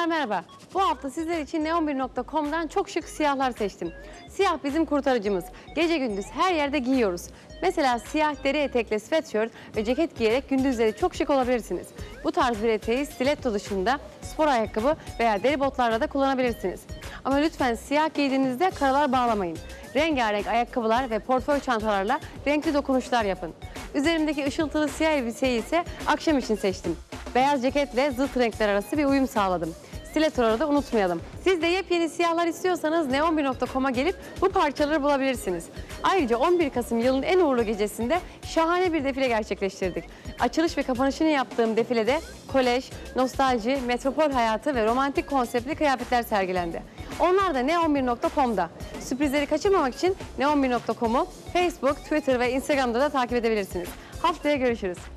Hanımlar merhaba. Bu hafta sizler için neon1.com'dan çok şık siyahlar seçtim. Siyah bizim kurtarıcımız. Gece gündüz her yerde giyiyoruz. Mesela siyah deri etekli sweatshirt ve ceket giyerek gündüzleri çok şık olabilirsiniz. Bu tarz bir eteği stiletto dışında spor ayakkabı veya deri botlarla da kullanabilirsiniz. Ama lütfen siyah giydiğinizde karalar bağlamayın. Rengarenk ayakkabılar ve portföy çantalarla renkli dokunuşlar yapın. Üzerimdeki ışıltılı siyah elbiseyi ise akşam için seçtim. Beyaz ceketle zıt renkler arası bir uyum sağladım. Stilettoları da unutmayalım. Siz de yepyeni siyahlar istiyorsanız neon1.com'a gelip bu parçaları bulabilirsiniz. Ayrıca 11 Kasım yılın en uğurlu gecesinde şahane bir defile gerçekleştirdik. Açılış ve kapanışını yaptığım defilede kolej, nostalji, metropol hayatı ve romantik konseptli kıyafetler sergilendi. Onlar da neon1.com'da. Sürprizleri kaçırmamak için neon1.com'u Facebook, Twitter ve Instagram'da da takip edebilirsiniz. Haftaya görüşürüz.